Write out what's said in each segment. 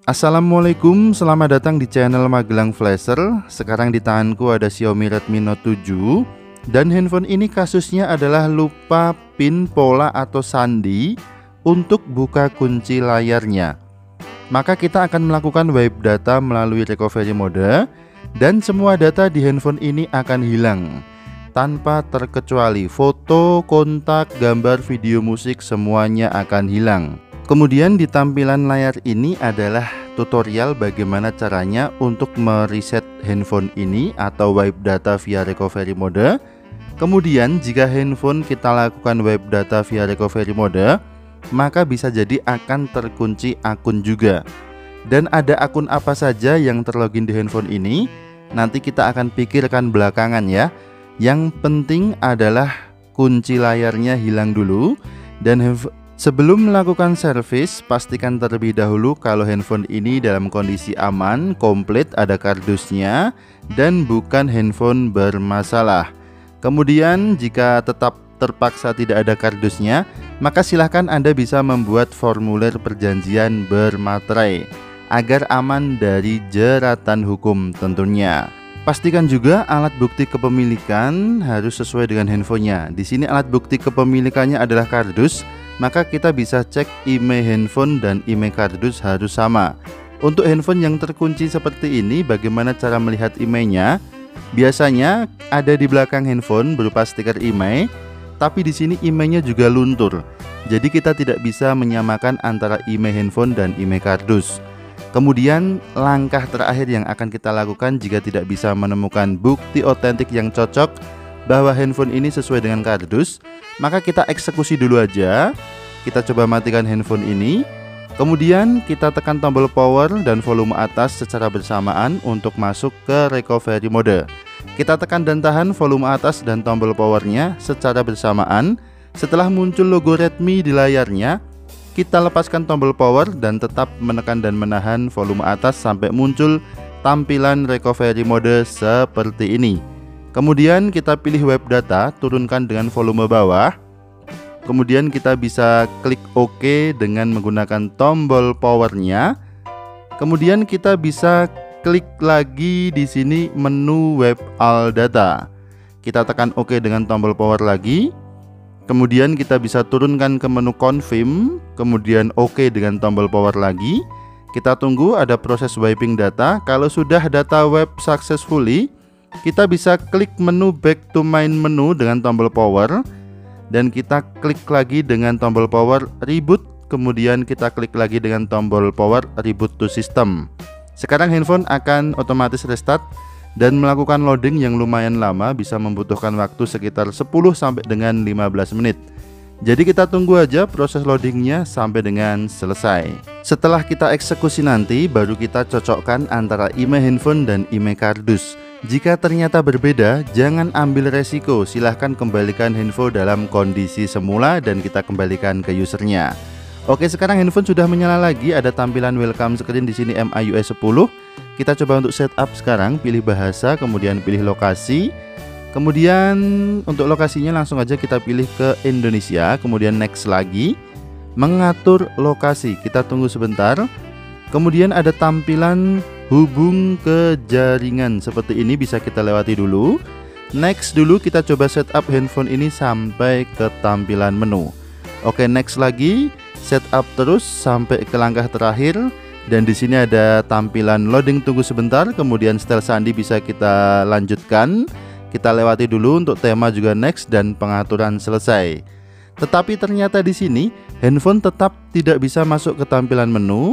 Assalamualaikum, selamat datang di channel Magelang Flasher. Sekarang di tanganku ada Xiaomi Redmi Note 7. Dan handphone ini kasusnya adalah lupa pin pola atau sandi untuk buka kunci layarnya. Maka kita akan melakukan wipe data melalui recovery mode. Dan semua data di handphone ini akan hilang tanpa terkecuali foto, kontak, gambar, video, musik, semuanya akan hilang. Kemudian di tampilan layar ini adalah tutorial bagaimana caranya untuk mereset handphone ini atau wipe data via recovery mode. Kemudian jika handphone kita lakukan wipe data via recovery mode, maka bisa jadi akan terkunci akun juga. Dan ada akun apa saja yang terlogin di handphone ini, nanti kita akan pikirkan belakangan ya. Yang penting adalah kunci layarnya hilang dulu. Dan sebelum melakukan servis, pastikan terlebih dahulu kalau handphone ini dalam kondisi aman, komplit, ada kardusnya, dan bukan handphone bermasalah. Kemudian jika tetap terpaksa tidak ada kardusnya, maka silahkan Anda bisa membuat formulir perjanjian bermaterai agar aman dari jeratan hukum tentunya. Pastikan juga alat bukti kepemilikan harus sesuai dengan handphonenya. Di sini alat bukti kepemilikannya adalah kardus, maka kita bisa cek IMEI handphone dan IMEI kardus harus sama. Untuk handphone yang terkunci seperti ini, bagaimana cara melihat IMEI-nya? Biasanya ada di belakang handphone berupa stiker IMEI, tapi di sini IMEI-nya juga luntur. Jadi kita tidak bisa menyamakan antara IMEI handphone dan IMEI kardus. Kemudian langkah terakhir yang akan kita lakukan jika tidak bisa menemukan bukti otentik yang cocok bahwa handphone ini sesuai dengan kardus, maka kita eksekusi dulu aja. Kita coba matikan handphone ini. Kemudian kita tekan tombol power dan volume atas secara bersamaan untuk masuk ke recovery mode. Kita tekan dan tahan volume atas dan tombol powernya secara bersamaan. Setelah muncul logo Redmi di layarnya, kita lepaskan tombol power dan tetap menekan dan menahan volume atas sampai muncul tampilan recovery mode seperti ini. Kemudian kita pilih wipe data, turunkan dengan volume bawah. Kemudian kita bisa klik OK dengan menggunakan tombol powernya. Kemudian kita bisa klik lagi di sini menu wipe all data. Kita tekan OK dengan tombol power lagi. Kemudian kita bisa turunkan ke menu confirm, kemudian OK dengan tombol power lagi. Kita tunggu ada proses wiping data. Kalau sudah data wipe successfully, kita bisa klik menu back to main menu dengan tombol power. Dan kita klik lagi dengan tombol power reboot. Kemudian kita klik lagi dengan tombol power reboot to system. Sekarang handphone akan otomatis restart dan melakukan loading yang lumayan lama, bisa membutuhkan waktu sekitar 10 sampai dengan 15 menit. Jadi kita tunggu aja proses loadingnya sampai dengan selesai. Setelah kita eksekusi nanti, baru kita cocokkan antara IMEI handphone dan IMEI kardus. Jika ternyata berbeda, jangan ambil resiko, silahkan kembalikan handphone dalam kondisi semula dan kita kembalikan ke usernya. Oke, sekarang handphone sudah menyala lagi, ada tampilan welcome screen di sini MIUI 10. Kita coba untuk setup sekarang, pilih bahasa, kemudian pilih lokasi. Kemudian untuk lokasinya langsung aja kita pilih ke Indonesia, kemudian next lagi. Mengatur lokasi, kita tunggu sebentar. Kemudian ada tampilan hubung ke jaringan seperti ini, bisa kita lewati dulu. Next dulu, kita coba setup handphone ini sampai ke tampilan menu. Oke, next lagi, setup terus sampai ke langkah terakhir. Dan di sini ada tampilan loading, tunggu sebentar. Kemudian setel sandi bisa kita lanjutkan. Kita lewati dulu, untuk tema juga next dan pengaturan selesai. Tetapi ternyata di sini handphone tetap tidak bisa masuk ke tampilan menu,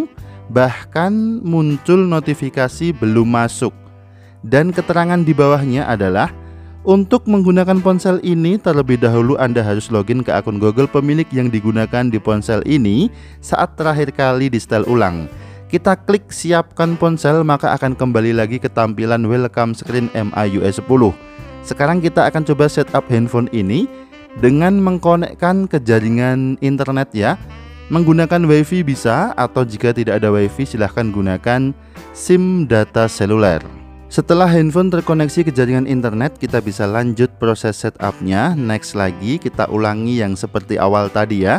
bahkan muncul notifikasi belum masuk. Dan keterangan di bawahnya adalah untuk menggunakan ponsel ini terlebih dahulu Anda harus login ke akun Google pemilik yang digunakan di ponsel ini saat terakhir kali di setel ulang. Kita klik siapkan ponsel, maka akan kembali lagi ke tampilan welcome screen MIUI 10. Sekarang kita akan coba setup handphone ini dengan mengkonekkan ke jaringan internet ya. Menggunakan WiFi bisa, atau jika tidak ada WiFi silahkan gunakan SIM data seluler. Setelah handphone terkoneksi ke jaringan internet, kita bisa lanjut proses setupnya. Next lagi, kita ulangi yang seperti awal tadi ya.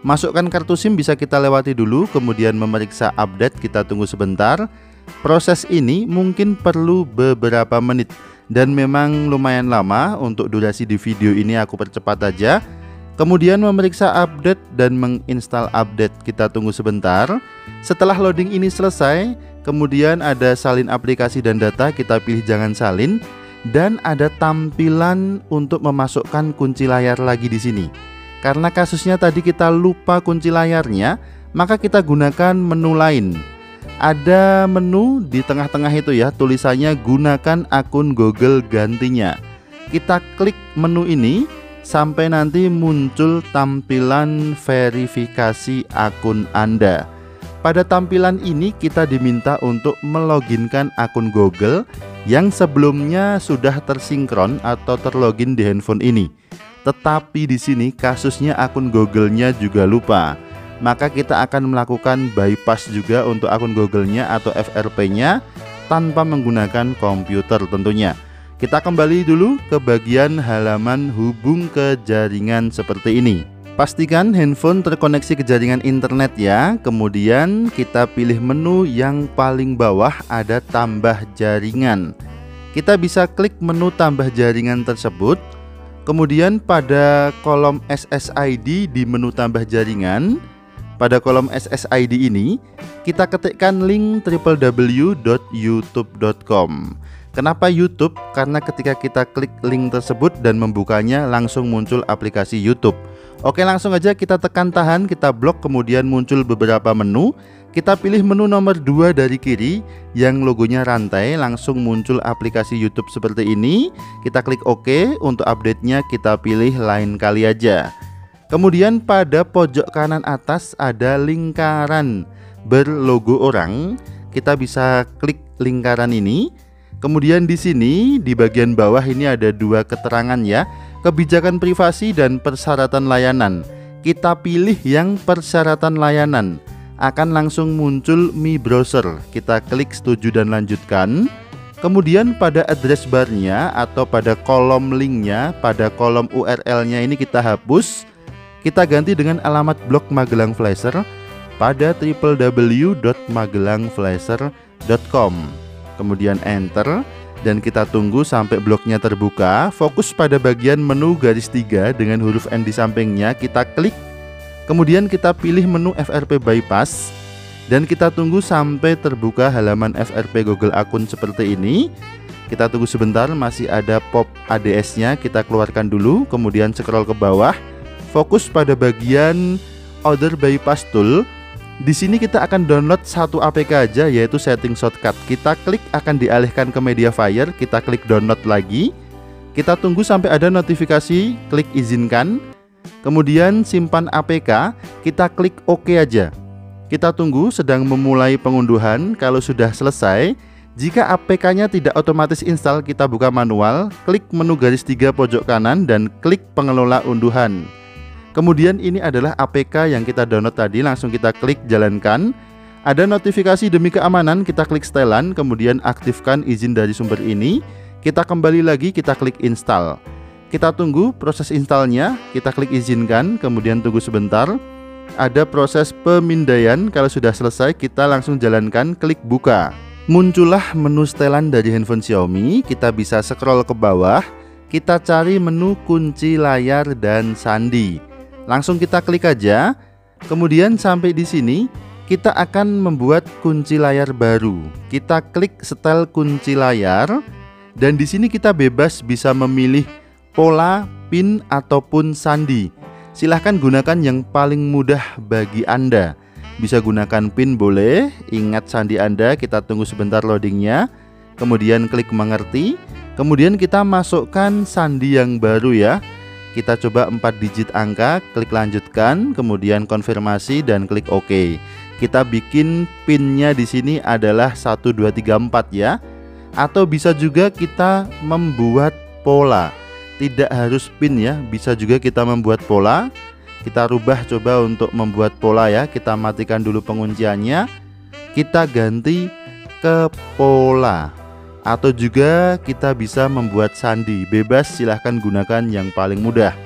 Masukkan kartu SIM bisa kita lewati dulu, kemudian memeriksa update, kita tunggu sebentar. Proses ini mungkin perlu beberapa menit dan memang lumayan lama. Untuk durasi di video ini aku percepat aja. Kemudian memeriksa update dan menginstal update, kita tunggu sebentar. Setelah loading ini selesai, kemudian ada salin aplikasi dan data, kita pilih jangan salin. Dan ada tampilan untuk memasukkan kunci layar lagi di sini. Karena kasusnya tadi kita lupa kunci layarnya, maka kita gunakan menu lain. Ada menu di tengah-tengah itu ya, tulisannya gunakan akun Google gantinya. Kita klik menu ini sampai nanti muncul tampilan verifikasi akun Anda. Pada tampilan ini kita diminta untuk meloginkan akun Google yang sebelumnya sudah tersinkron atau terlogin di handphone ini. Tetapi di sini kasusnya akun Google-nya juga lupa. Maka kita akan melakukan bypass juga untuk akun Google-nya atau FRP-nya tanpa menggunakan komputer tentunya. Kita kembali dulu ke bagian halaman hubung ke jaringan seperti ini. Pastikan handphone terkoneksi ke jaringan internet ya. Kemudian kita pilih menu yang paling bawah ada tambah jaringan. Kita bisa klik menu tambah jaringan tersebut. Kemudian pada kolom SSID di menu tambah jaringan, pada kolom SSID ini kita ketikkan link www.youtube.com. Kenapa YouTube? Karena ketika kita klik link tersebut dan membukanya langsung muncul aplikasi YouTube. Oke, langsung aja kita tekan tahan, kita blok, kemudian muncul beberapa menu. Kita pilih menu nomor 2 dari kiri yang logonya rantai, langsung muncul aplikasi YouTube seperti ini. Kita klik OK, untuk update-nya kita pilih lain kali aja. Kemudian pada pojok kanan atas ada lingkaran berlogo orang. Kita bisa klik lingkaran ini. Kemudian di sini di bagian bawah ini ada dua keterangan ya, kebijakan privasi dan persyaratan layanan. Kita pilih yang persyaratan layanan. Akan langsung muncul Mi Browser. Kita klik setuju dan lanjutkan. Kemudian pada address barnya atau pada kolom linknya, pada kolom URL-nya ini kita hapus. Kita ganti dengan alamat blog Magelang Flasher pada www.magelangflasher.com. Kemudian enter dan kita tunggu sampai blognya terbuka. Fokus pada bagian menu garis 3 dengan huruf N di sampingnya, kita klik. Kemudian kita pilih menu FRP bypass dan kita tunggu sampai terbuka halaman FRP Google akun seperti ini. Kita tunggu sebentar, masih ada pop ADS-nya, kita keluarkan dulu, kemudian scroll ke bawah. Fokus pada bagian Other Bypass Tool. Di sini kita akan download satu APK aja, yaitu setting shortcut. Kita klik akan dialihkan ke Mediafire, kita klik download lagi. Kita tunggu sampai ada notifikasi, klik izinkan. Kemudian simpan APK, kita klik OK aja. Kita tunggu sedang memulai pengunduhan. Kalau sudah selesai, jika APK-nya tidak otomatis install, kita buka manual, klik menu garis 3 pojok kanan dan klik pengelola unduhan. Kemudian ini adalah APK yang kita download tadi, langsung kita klik jalankan. Ada notifikasi demi keamanan, kita klik setelan, kemudian aktifkan izin dari sumber ini. Kita kembali lagi, kita klik install. Kita tunggu proses installnya, kita klik izinkan, kemudian tunggu sebentar. Ada proses pemindaian, kalau sudah selesai kita langsung jalankan, klik buka. Muncullah menu setelan dari handphone Xiaomi, kita bisa scroll ke bawah. Kita cari menu kunci layar dan sandi. Langsung kita klik aja. Kemudian sampai di sini kita akan membuat kunci layar baru. Kita klik setel kunci layar dan di sini kita bebas bisa memilih pola, pin ataupun sandi. Silahkan gunakan yang paling mudah bagi Anda. Bisa gunakan pin boleh, ingat sandi Anda, kita tunggu sebentar loadingnya. Kemudian klik mengerti. Kemudian kita masukkan sandi yang baru ya. Kita coba 4 digit angka, klik lanjutkan, kemudian konfirmasi dan klik OK. Kita bikin pinnya di sini adalah 1234 ya. Atau bisa juga kita membuat pola. Tidak harus pin ya, bisa juga kita membuat pola. Kita rubah coba untuk membuat pola ya. Kita matikan dulu pengunciannya. Kita ganti ke pola. Atau juga kita bisa membuat sandi. Bebas, silahkan gunakan yang paling mudah.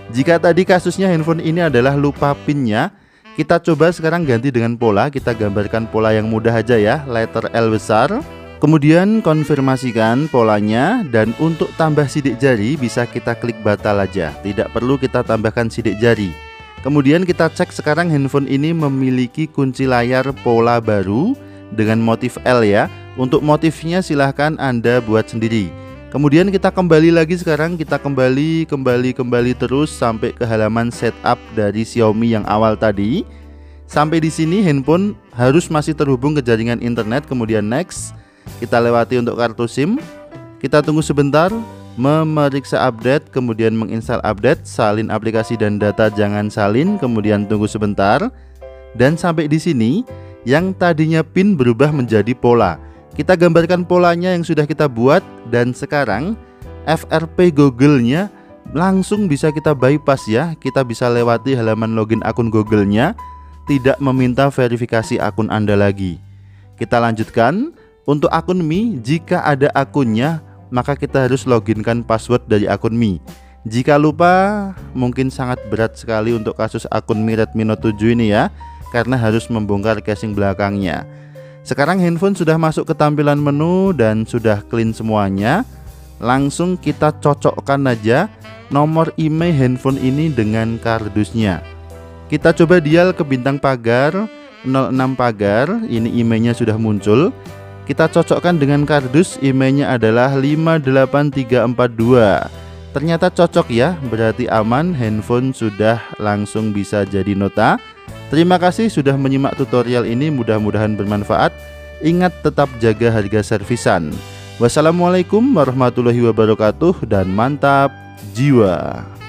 Jika tadi kasusnya handphone ini adalah lupa pinnya, kita coba sekarang ganti dengan pola. Kita gambarkan pola yang mudah aja ya, letter L besar. Kemudian konfirmasikan polanya, dan untuk tambah sidik jari bisa kita klik batal aja, tidak perlu kita tambahkan sidik jari. Kemudian kita cek sekarang handphone ini memiliki kunci layar pola baru dengan motif L ya. Untuk motifnya silahkan Anda buat sendiri. Kemudian kita kembali lagi sekarang, kita kembali terus sampai ke halaman setup dari Xiaomi yang awal tadi. Sampai di sini handphone harus masih terhubung ke jaringan internet, kemudian next. Kita lewati untuk kartu SIM. Kita tunggu sebentar, memeriksa update, kemudian menginstal update, salin aplikasi dan data jangan salin, kemudian tunggu sebentar. Dan sampai di sini, yang tadinya PIN berubah menjadi pola. Kita gambarkan polanya yang sudah kita buat, dan sekarang FRP Google-nya langsung bisa kita bypass ya. Kita bisa lewati halaman login akun Google-nya, tidak meminta verifikasi akun Anda lagi. Kita lanjutkan. Untuk akun Mi, jika ada akunnya, maka kita harus loginkan password dari akun Mi. Jika lupa, mungkin sangat berat sekali untuk kasus akun Mi Redmi Note 7 ini ya, karena harus membongkar casing belakangnya. Sekarang handphone sudah masuk ke tampilan menu dan sudah clean semuanya. Langsung kita cocokkan aja nomor IMEI handphone ini dengan kardusnya. Kita coba dial ke bintang pagar 06 pagar, ini IMEI-nya sudah muncul. Kita cocokkan dengan kardus, IMEI-nya adalah 58342. Ternyata cocok ya, berarti aman, handphone sudah langsung bisa jadi Nota. Terima kasih sudah menyimak tutorial ini, mudah-mudahan bermanfaat. Ingat tetap jaga harga servisan. Wassalamualaikum warahmatullahi wabarakatuh dan mantap jiwa.